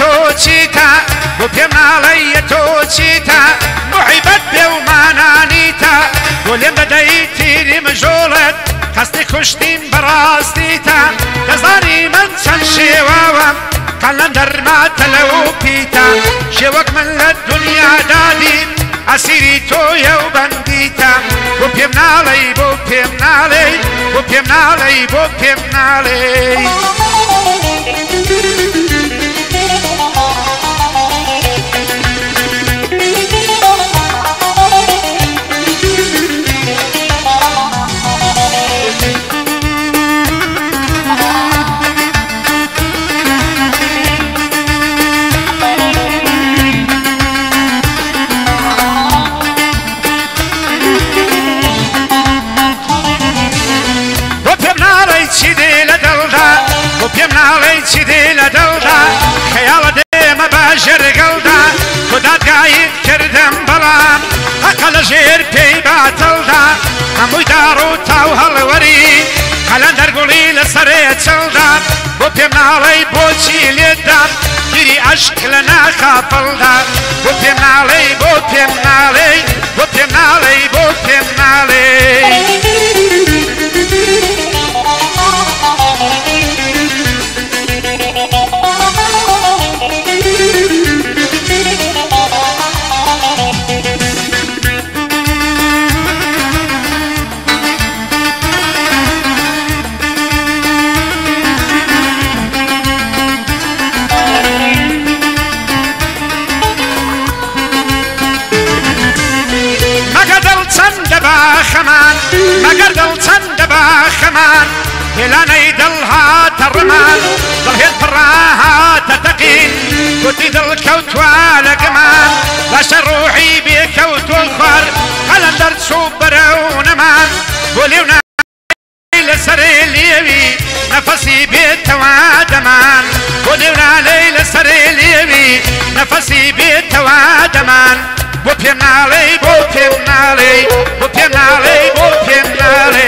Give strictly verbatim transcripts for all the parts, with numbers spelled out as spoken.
تۆ چیتە بۆ پێم ناڵێ تۆ چیتە محیبەت بێ و مانانیتە بۆ لێم دەدەی تیری مژۆڵت قەستی کوشتین بەڕاستیتە دەزانی من چەند شێواوەم قەلەندەرماتە لەو پیتە شێوەک من لە دنیا دادی ئەسیری تۆیە و بەندیتە بۆ پێم ناڵێ بۆ پێم ناڵێ بۆ پێم ناڵێ بۆ پێم ناڵێ پێم ناڵێ چی دێ لە دڵدا خەیاڵە دێمە بەژێر گەڵدا تۆ دادگایت کردم بەڵام حەقە لە ژێر پێی باتەڵدا هەمووی داڕ و تاو هەڵوەری قەلەندەر گوڵی لەسەرێ چڵدا بۆ پێم ناڵێ بۆچی لێدام گیری عەشق لە ناخاپەڵدا بۆ پێم ناڵێ بۆ پێم ناڵێ بۆ پێم ناڵێ بۆ پێم ناڵێ مەگەر دڵ چەندە باخەمان هێلانەی دڵ هاتە ڕمان دڵهێن پڕا هاتە تەقین گوتی دڵ کەوتوە لە گەمان باشە ڕوحی بێکەوتۆ خوار قەلەندەر چوو بەرەو نەمان بۆ لێو نالێ لەسەرێ لێوی نەفەسی بێتەوە دەمان بۆ لێو نالێ لەسەرێ لێوی نەفەسی بێتەوە دەمان بۆ پێم ناڵێ بۆ پێم ناڵێ بۆ پێم ناڵێ بۆ پێم ناڵێ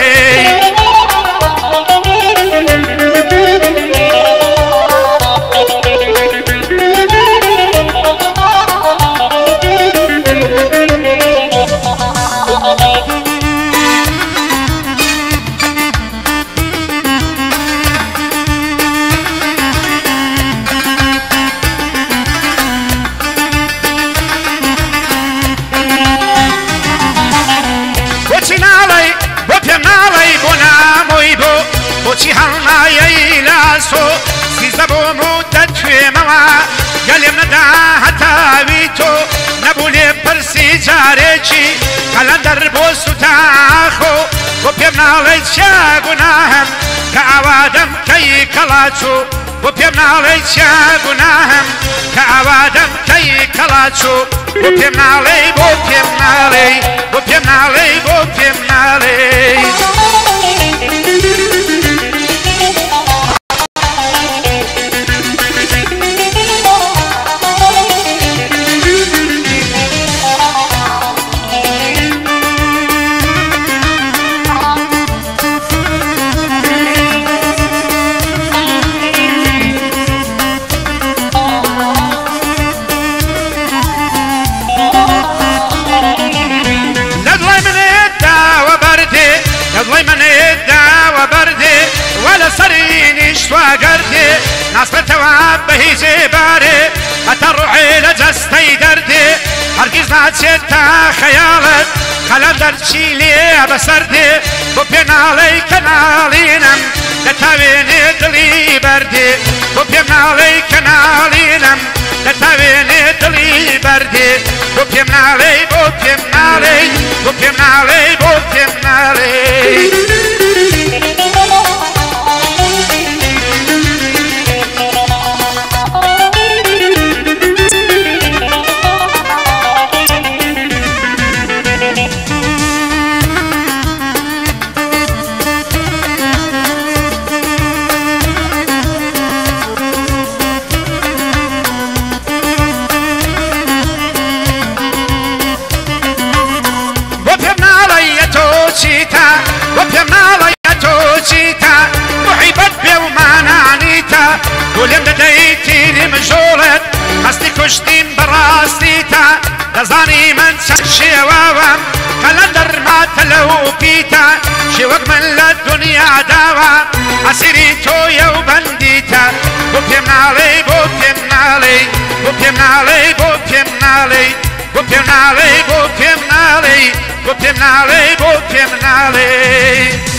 بۆچی هەڵنایەی لاسۆ سیزدە بۆ مودە توێمەوە گەلێم نەدا هەتاوی تۆ نەبوو لێ پرسی جارێکی قەلەندەر بۆ سوتاخۆ بۆ پێم ناڵێ چیا گوناهەم کە ئاوادەم کەی کەڵاچوو بۆ پێم ناڵێ چیا گوناهەم کە ئاوادەم کەی کەڵاچوو بۆ پێم ناڵێ بۆ پێم ناڵێ بۆ پێم ناڵێ بۆ پێم ناڵێ سواگردێ ناسبەتەوە بە هیچێ بارێ هەتا ڕوحێ لە جەستەی دەردێ هەرگیز ناچێت تا خەیاڵت قەلەندەر چی لێ بەسەردێ بۆ پێ ناڵێی کە ناڵینم دەتاوێنێ دڵی بەردێ بۆ پێم ناڵێی کە ناڵینم دەتاوێنێ دڵی بەردێ بۆ پێم ناڵێی بۆ پێم ناڵێی بۆ پێم ناڵێی بۆ پێم ناڵێی کوشتیم بەڕاستیتە دەزانی من چەند شێواوەم کە لە دەرماتە لەو پیتە شێوەک من لە دنیا داوە ئەسیری تۆیە و بەندیتە بۆ پێم ناڵێ بۆ پێم ناڵێ بۆ پێم ناڵێ بۆ پێم ناڵێ بۆ پێم ناڵێ بۆ پێم ناڵێ بۆ پێم ناڵێ بۆ پێم ناڵێ